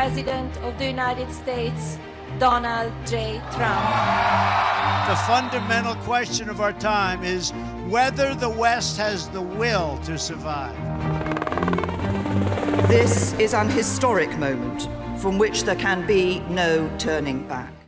President of the United States, Donald J. Trump. The fundamental question of our time is whether the West has the will to survive. This is an historic moment from which there can be no turning back.